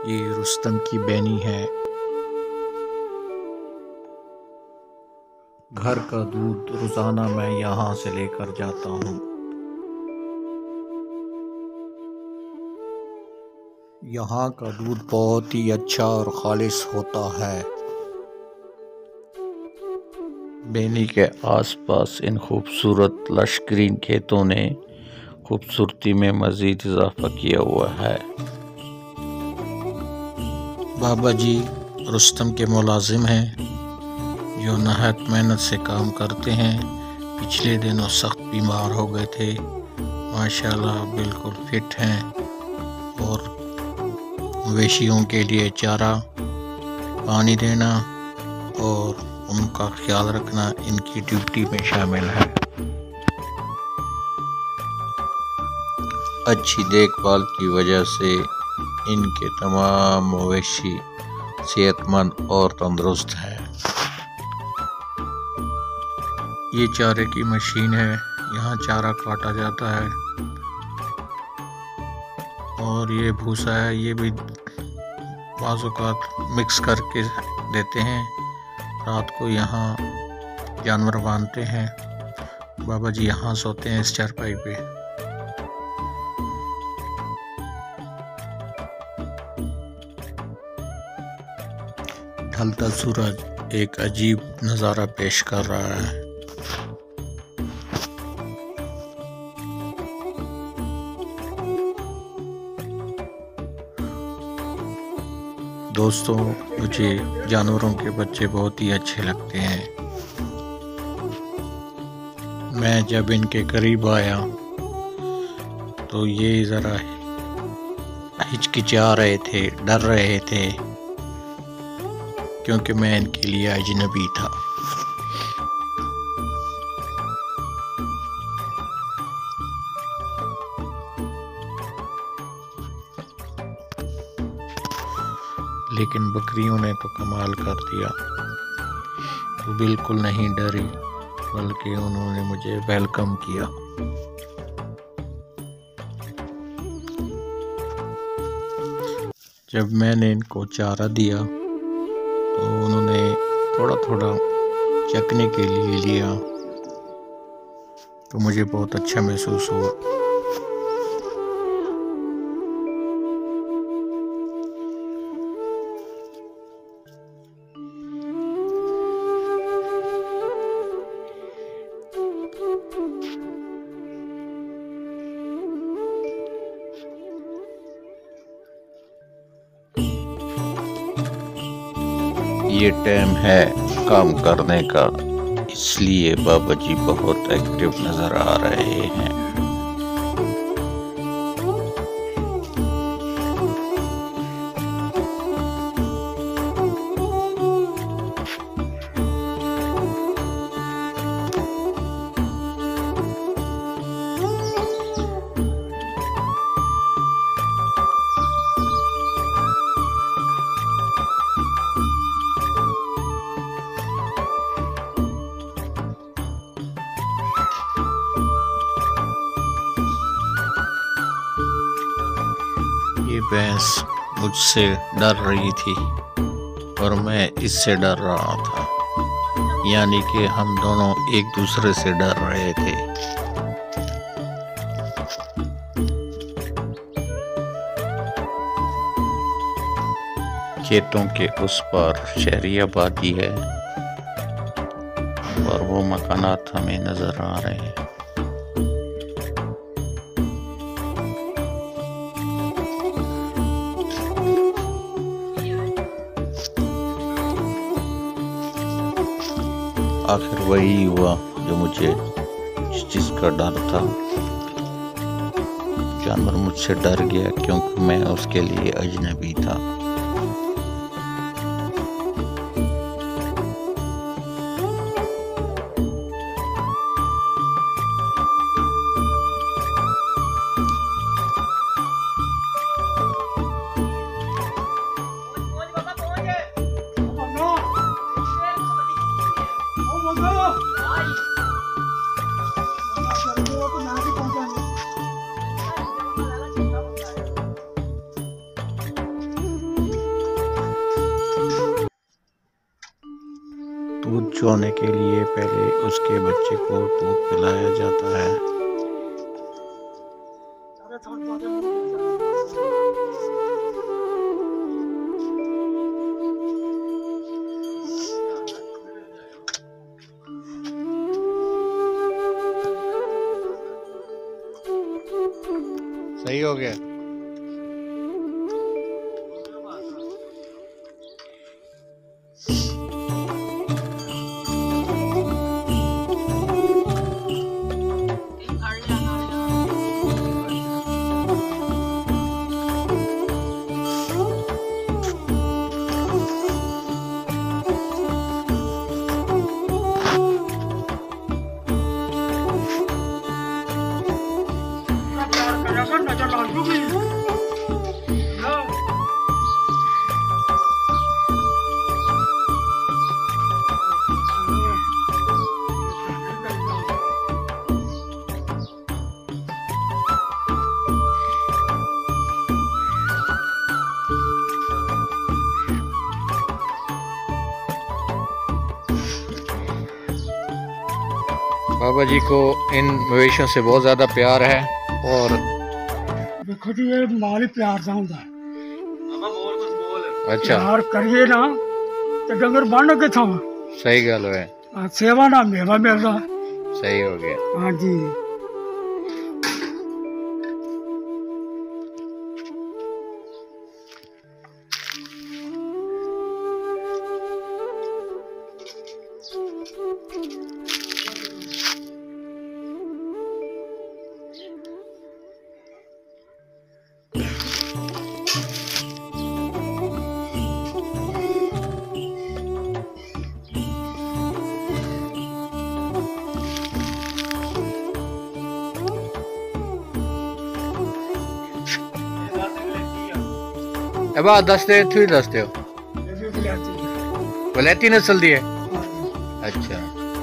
ये रुस्तम की बैनी है। घर का दूध रोजाना मैं यहाँ से लेकर जाता हूँ। यहाँ का दूध बहुत ही अच्छा और खालिस होता है। बैनी के आसपास इन खूबसूरत लश ग्रीन खेतों ने खूबसूरती में मजीद इजाफा किया हुआ है। बाबा जी रुस्तम के मुलाजिम हैं जो नहायत मेहनत से काम करते हैं। पिछले दिनों सख्त बीमार हो गए थे, माशाल्लाह बिल्कुल फिट हैं और मवेशियों के लिए चारा, पानी देना और उनका ख्याल रखना इनकी ड्यूटी में शामिल है। अच्छी देखभाल की वजह से इनके तमाम मवेशी सेहतमंद और तंदुरुस्त हैं। ये चारे की मशीन है, यहाँ चारा काटा जाता है और ये भूसा है, ये भी बाज़ औक़ात मिक्स करके देते हैं। रात को यहाँ जानवर बांधते हैं। बाबा जी यहाँ सोते हैं इस चारपाई पे। ढलता सूरज एक अजीब नज़ारा पेश कर रहा है। दोस्तों, मुझे जानवरों के बच्चे बहुत ही अच्छे लगते हैं। मैं जब इनके करीब आया तो ये ज़रा हिचकिचा रहे थे, डर रहे थे क्योंकि मैं इनके लिए अजनबी था। लेकिन बकरियों ने तो कमाल कर दिया, वो बिल्कुल नहीं डरी बल्कि उन्होंने मुझे वेलकम किया। जब मैंने इनको चारा दिया तो उन्होंने थोड़ा थोड़ा चखने के लिए लिया तो मुझे बहुत अच्छा महसूस हुआ। ये टाइम है काम करने का, इसलिए बाबा जी बहुत एक्टिव नजर आ रहे हैं। ये भैंस मुझसे डर रही थी और मैं इससे डर रहा था, यानी कि हम दोनों एक दूसरे से डर रहे थे। खेतों के उस पार शहरी आबादी है और वो मकानात हमें नजर आ रहे हैं। आखिर वही हुआ जो मुझे जिस चीज़ का डर था। जानवर मुझसे डर गया क्योंकि मैं उसके लिए अजनबी था। होने के लिए पहले उसके बच्चे को दूध पिलाया जाता है। सही हो गया। बाबा जी को इन मवेशियों से बहुत ज़्यादा प्यार है और देखो जी ये माली प्यार सा होता है। अच्छा प्यार करिए ना तो डंगर बन के था। सही गल है। सेवा ना मेवा मिलता। सही हो गया। हाँ जी अब दस दे तू ही दस दो। वलैती नस्ल दी है। अच्छा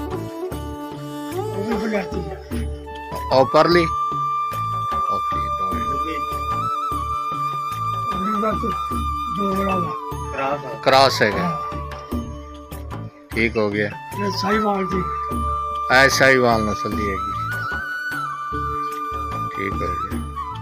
और परली क्रॉस है क्या? ठीक हो गया। साहिवाल नस्ल दी है। ठीक हो गया।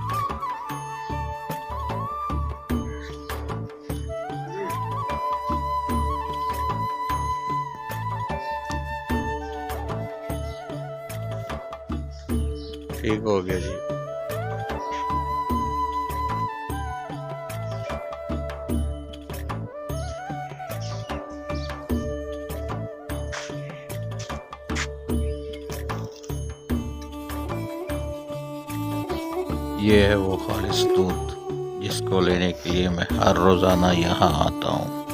ठीक हो गया जी। ये है वो खालिस दूध जिसको लेने के लिए मैं हर रोज़ाना यहाँ आता हूँ।